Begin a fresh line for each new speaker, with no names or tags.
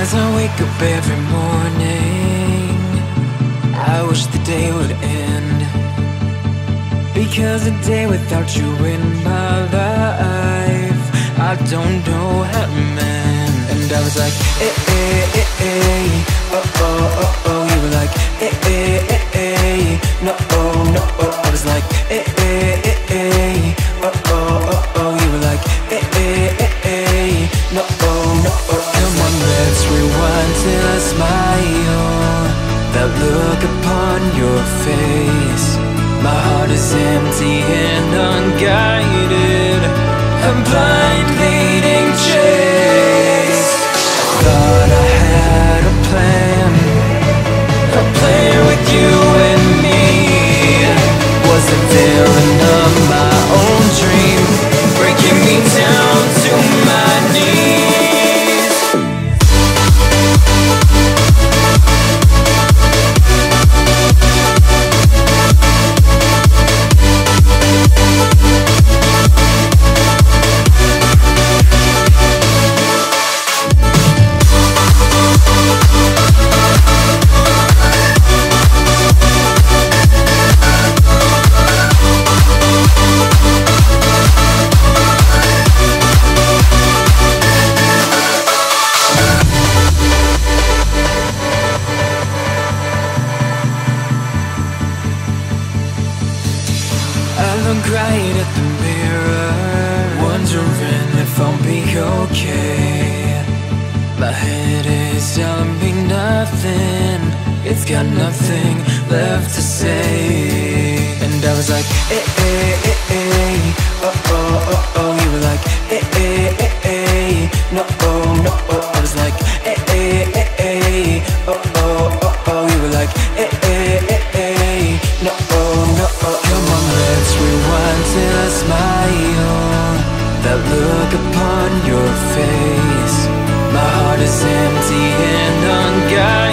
As I wake up every morning, I wish the day would end, because a day without you in my life, I don't know how to mend. And I was like, eh, eh, eh, eh, oh, oh, oh, oh. You were like, eh, eh, eh, eh, no, oh, no, oh. I was like, eh, eh, eh, eh, oh, oh, oh, oh. You were like, eh, eh, eh, eh, no, oh, no, oh. Come on, let's rewind till I smile. That look upon your face, my heart is empty and unguided, a blind leading chase. Thought I had a plan with you and me. Was the villain of my own dream, breaking me down to my knees. Right at the mirror, wondering if I'll be okay. My head is telling me nothing, it's got nothing left to say. And I was like, eh, eh, eh, eh, oh, oh, oh, oh. You were like, eh, eh, eh, eh, no, oh, no, oh. I was like, eh, eh, eh, eh, oh, oh, oh, oh. You were like, eh, eh, eh, eh, no, oh, no, oh. Come on, let's rewind till I smile. That look upon your face, my heart is empty and unguided.